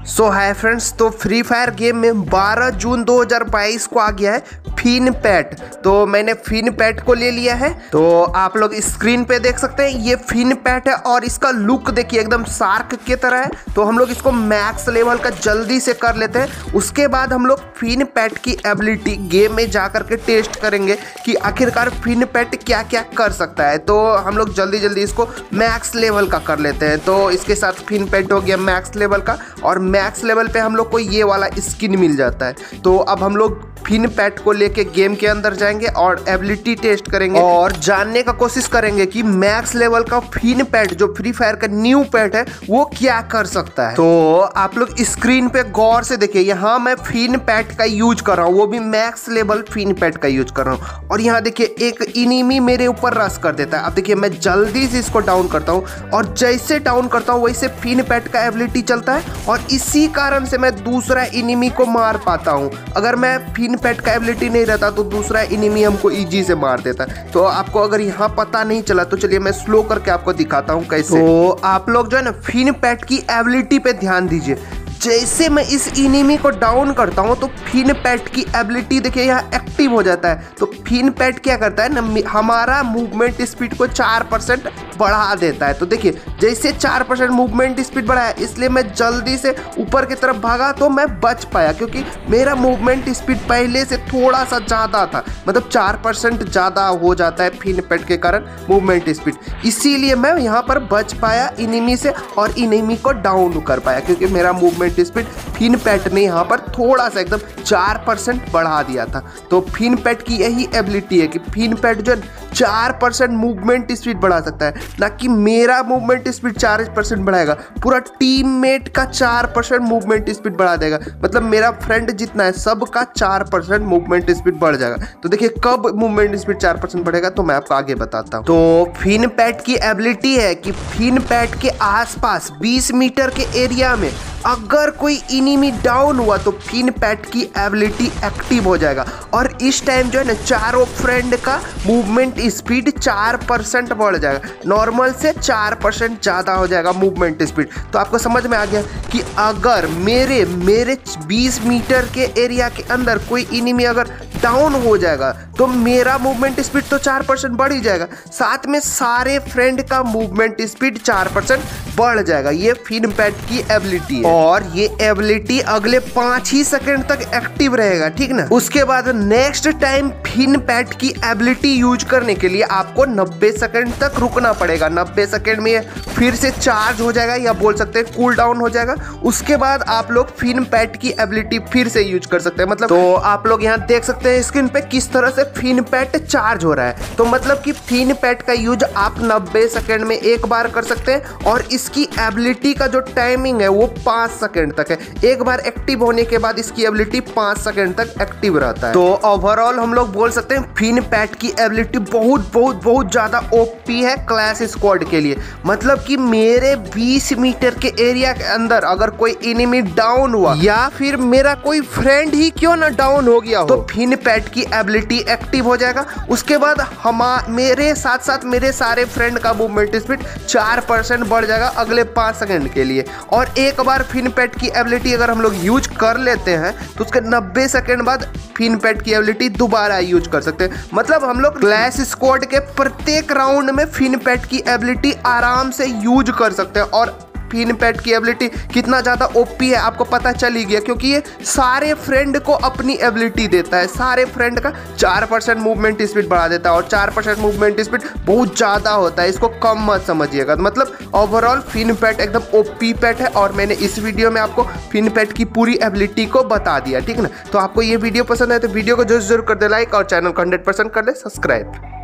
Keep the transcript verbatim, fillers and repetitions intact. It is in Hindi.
सो हाय फ्रेंड्स, तो फ्री फायर गेम में बारह जून दो हज़ार बाईस को आ गया है फिन पैट। तो मैंने फिन पैट को ले लिया है। तो आप लोग स्क्रीन पे देख सकते हैं ये फिन पैट है और इसका लुक देखिए एकदम शार्क की तरह है। तो हम लोग इसको मैक्स लेवल का जल्दी से कर लेते हैं। उसके बाद हम लोग फिन पैट की एबिलिटी गेम में जा करके टेस्ट करेंगे कि आखिरकार फिन पैट क्या क्या कर सकता है। तो हम लोग जल्दी जल्दी इसको मैक्स लेवल का कर लेते हैं। तो इसके साथ फिन पैट हो गया मैक्स लेवल का और मैक्स लेवल पे हम लोग को ये वाला स्किन मिल जाता है। तो अब हम लोग फिन पैट को लेके गेम के अंदर जाएंगे और एबिलिटी टेस्ट करेंगे और जानने का कोशिश करेंगे कि मैक्स लेवल का फिन पैट जो फ्री फायर का न्यू पैट है वो क्या कर सकता है। तो आप लोग स्क्रीन पे गौर से देखिए, यहाँ मैं फिन पैट का यूज कर रहा हूँ, वो भी मैक्स लेवल फिन पैट का यूज कर रहा हूँ। और यहाँ देखिए एक इनिमी मेरे ऊपर रश कर देता है। अब देखिए मैं जल्दी से इसको डाउन करता हूँ और जैसे डाउन करता हूँ वैसे फिन पैट का एबिलिटी चलता है और इसी कारण से मैं दूसरा इनिमी को मार पाता हूँ। अगर मैं फिन पैट का एबिलिटी नहीं रहता तो दूसरा इनिमी हमको इजी से मार देता। तो आपको अगर यहाँ पता नहीं चला तो चलिए मैं स्लो करके आपको दिखाता हूँ कैसे। तो आप लोग जो है ना फिन पैट की एबिलिटी पे ध्यान दीजिए। जैसे मैं इस इनिमी को डाउन करता हूं तो फिन पैट की एबिलिटी देखिए यहाँ एक्टिव हो जाता है। तो फिन पैट क्या करता है ना, हमारा मूवमेंट स्पीड को चार परसेंट बढ़ा देता है। तो देखिए जैसे चार परसेंट मूवमेंट स्पीड बढ़ाया इसलिए मैं जल्दी से ऊपर की तरफ भागा तो मैं बच पाया, क्योंकि मेरा मूवमेंट स्पीड पहले से थोड़ा सा ज़्यादा था। मतलब चार परसेंट ज़्यादा हो जाता है फिन पैट के कारण मूवमेंट स्पीड, इसीलिए मैं यहाँ पर बच पाया इनिमी से और इनिमी को डाउन कर पाया, क्योंकि मेरा मूवमेंट स्पीड फिन पैट ने यहाँ पर थोड़ा सा एकदम चार परसेंट बढ़ा दिया था। तो फिन पैट की यही एबिलिटी है कि फिन पैट जो चार परसेंट मूवमेंट स्पीड बढ़ा सकता है, ना कि मेरा मूवमेंट स्पीड चार परसेंट बढ़ाएगा, पूरा टीममेट का चार परसेंट मूवमेंट स्पीड बढ़ा देगा। मतलब मेरा फ्रेंड जितना है सबका चार परसेंट मूवमेंट स्पीड बढ़ जाएगा। तो देखिए कब मूवमेंट स्पीड चार परसेंट बढ़ेगा तो मैं आपको आगे बताता हूँ। तो फिन पैट की एबिलिटी है कि फिन पैट के आसपास बीस मीटर के एरिया में अगर कोई इनिमी डाउन हुआ तो फिन पैट की एबिलिटी एक्टिव हो जाएगा और इस टाइम जो है ना चारों फ्रेंड का मूवमेंट स्पीड चार परसेंट बढ़ जाएगा, नॉर्मल से चार परसेंट ज़्यादा हो जाएगा मूवमेंट स्पीड। तो आपको समझ में आ गया कि अगर मेरे मेरे बीस मीटर के एरिया के अंदर कोई इनिमी अगर डाउन हो जाएगा तो मेरा मूवमेंट स्पीड तो चार परसेंट बढ़ ही जाएगा, साथ में सारे फ्रेंड का मूवमेंट स्पीड चार परसेंट बढ़ जाएगा। ये फिन पैट की एबिलिटी है और ये एबिलिटी अगले पाँच ही सेकंड तक एक्टिव रहेगा, ठीक ना। उसके बाद नेक्स्ट टाइम फिन पैट की एबिलिटी यूज करने के लिए आपको नब्बे सेकंड तक रुकना पड़ेगा। नब्बे सेकंड में फिर से चार्ज हो जाएगा या बोल सकते हैं कूल डाउन हो जाएगा। उसके बाद आप लोग फिन पैट की एबिलिटी फिर से यूज कर सकते हैं। मतलब तो आप लोग यहाँ देख सकते हैं स्क्रीन पे किस तरह से फिन पैट चार्ज हो रहा है। तो मतलब कि फिन पैट का यूज आप नब्बे सेकंड में एक बार कर सकते हैं और इसकी एबिलिटी का जो टाइमिंग है वो पाँच सेकंड तक है। एक बार एक्टिव होने के बाद इसकी एबिलिटी पाँच सेकंड तक एक्टिव रहता है। तो ओवरऑल हम लोग बोल सकते हैं फिन पैट की एबिलिटी बहुत बहुत बहुत ज्यादा ओपी है क्लैश स्क्वाड के लिए। मतलब कि मेरे बीस मीटर के एरिया के अंदर अगर कोई एनिमी डाउन हुआ या फिर मेरा कोई फ्रेंड ही क्यों ना डाउन हो गया हो तो फिन पैट की एबिलिटी एक्टिव हो जाएगा। उसके बाद हम मेरे साथ साथ मेरे सारे फ्रेंड का मूवमेंट स्पीड चार परसेंट बढ़ जाएगा अगले पाँच सेकंड के लिए। और एक बार फिन पैट की एबिलिटी अगर हम लोग यूज कर लेते हैं तो उसके नब्बे सेकंड बाद फिन पैट की एबिलिटी दोबारा यूज कर सकते हैं। मतलब हम लोग क्लैश स्क्वाड के प्रत्येक राउंड में फिन पैट की एबिलिटी आराम से यूज कर सकते हैं। और फिन पैट की एबिलिटी कितना ज़्यादा ओपी है आपको पता चल ही गया, क्योंकि ये सारे फ्रेंड को अपनी एबिलिटी देता है। सारे फ्रेंड का चार परसेंट मूवमेंट स्पीड बढ़ा देता है और चार परसेंट मूवमेंट स्पीड बहुत ज़्यादा होता है, इसको कम मत समझिएगा। मतलब ओवरऑल फिन पैट एकदम ओपी पैट है और मैंने इस वीडियो में आपको फिन पैट की पूरी एबिलिटी को बता दिया, ठीक ना। तो आपको ये वीडियो पसंद है तो वीडियो को जरूर जरूर कर दे लाइक और चैनल को हंड्रेड परसेंट कर ले सब्सक्राइब।